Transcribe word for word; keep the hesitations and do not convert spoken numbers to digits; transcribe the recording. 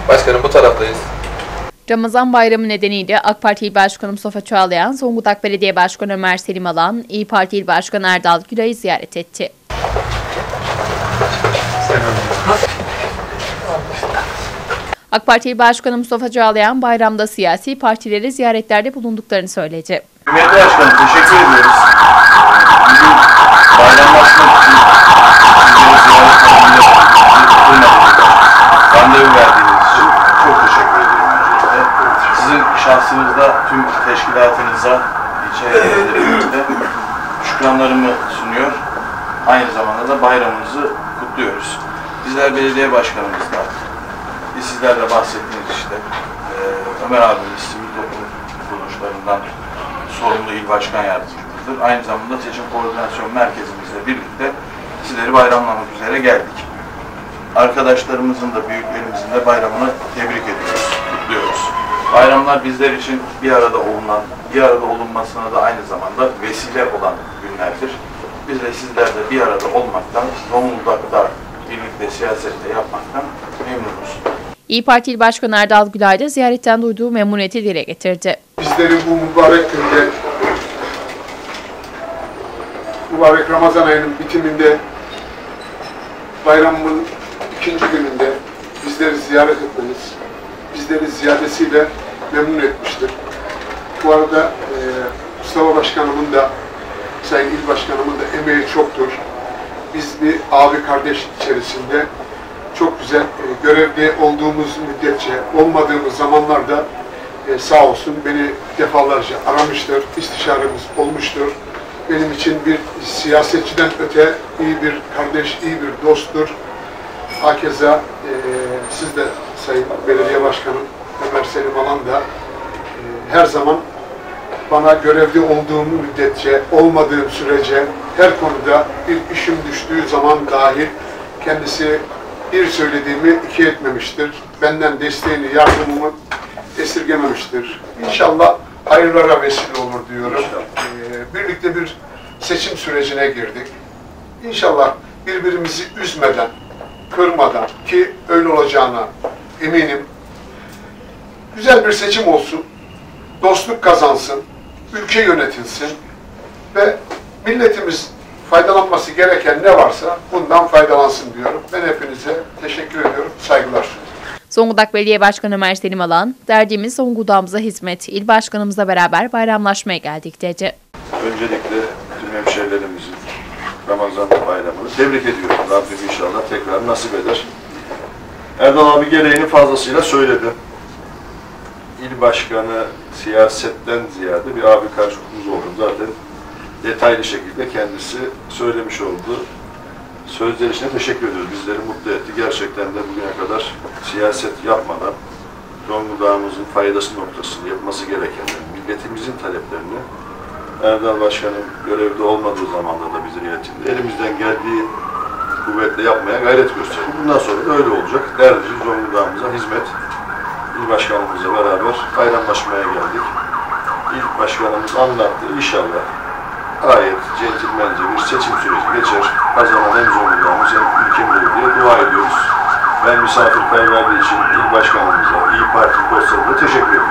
Başkanım bu taraftayız. Ramazan bayramı nedeniyle AK Parti İl Başkanı Mustafa Çağlayan, Zonguldak Belediye Başkanı Ömer Selim Alan, İYİ Parti İl Başkanı Erdal Gülay'ı ziyaret etti. AK Parti İl Başkanı Mustafa Çağlayan, bayramda siyasi partileri ziyaretlerde bulunduklarını söyledi. Kıymetli Başkanım, teşekkür ediyoruz. Bugün bayramlaşmak için sizleri ziyaret ettiğiniz randevu verdiğiniz için çok teşekkür ediyorum öncelikle. Sizin şahsınızda tüm teşkilatınıza, ilçe yönetiminde şükranlarımı sunuyor. Aynı zamanda da bayramınızı kutluyoruz. Bizler belediye başkanımızla, sizler de bahsettiğiniz işte Ömer abimiz sivil toplum kuruluşlarından sorumlu il başkan yardımcımızdır. Aynı zamanda seçim koordinasyon merkezimizle birlikte sizleri bayramlamak üzere geldik. Arkadaşlarımızın da büyüklerimizin de bayramını tebrik ediyoruz, kutluyoruz. Bayramlar bizler için bir arada olunan, bir arada olunmasına da aynı zamanda vesile olan günlerdir. Biz de sizlerle bir arada olmaktan, Zonguldak'ta birlikte siyasette yapmaktan memnunuz. İYİ Parti İl Başkanı Erdal Gülay da ziyaretten duyduğu memnuniyeti dile getirdi. Bizlerin bu mübarek günde, mübarek Ramazan ayının bitiminde, bayramın ikinci gününde bizleri ziyaret etmeniz, bizleri ziyadesiyle memnun etmiştir. Bu arada e, Mustafa Başkanımın da, Sayın İl Başkanımın da emeği çoktur. Biz bir abi kardeş içerisinde çok güzel e, görevde olduğumuz müddetçe, olmadığımız zamanlarda e, sağ olsun beni defalarca aramıştır, istişaremiz olmuştur. Benim için bir siyasetçiden öte iyi bir kardeş, iyi bir dosttur. Hakeza e, siz de Sayın Belediye Başkanım Ömer Selim Alan da e, her zaman bana görevde olduğum müddetçe, olmadığım sürece her konuda bir işim düştüğü zaman dahil kendisi bir söylediğimi iki etmemiştir. Benden desteğini, yardımımı esirgememiştir. İnşallah hayırlara vesile olur diyorum. Ee, birlikte bir seçim sürecine girdik. İnşallah birbirimizi üzmeden, kırmadan ki öyle olacağına eminim. Güzel bir seçim olsun, dostluk kazansın, ülke yönetilsin ve milletimiz faydalanması gereken ne varsa bundan faydalansın diyorum. Ben hepinize teşekkür ediyorum. Saygılar. Zonguldak Belediye Başkanı Ömer Selim Alan, derdimiz Zonguldak'ımıza hizmet, il başkanımızla beraber bayramlaşmaya geldik dedi. Öncelikle tüm hemşehrilerimizin Ramazan bayramını tebrik ediyorum. Rabbim inşallah tekrar nasip eder. Erdal abi gereğini fazlasıyla söyledi. İl başkanı siyasetten ziyade bir abi karşımız oldu. Zaten detaylı şekilde kendisi söylemiş olduğu sözler için teşekkür ediyoruz. Bizleri mutlu etti. Gerçekten de bugüne kadar siyaset yapmadan Zonguldak'ımızın faydası noktasında yapması gerekenleri, milletimizin taleplerini Erdal Başkan'ın görevde olmadığı zamanda da bizi iletildi. Elimizden geldiği kuvvetle yapmaya gayret gösterdik. Bundan sonra da öyle olacak. Derdimiz Zonguldak'ımıza hizmet. İl Başkanımızla beraber bayramlaşmaya geldik. İl Başkanımız anlattı. İnşallah gayet centilmence bir seçim süreci geçer. Kazanan hem Zonguldak'ımız hem ülkemiz olur diye dua ediyoruz. Ben misafirperverliği için İl Başkanımıza, İYİ Parti dostlarına teşekkür ederim.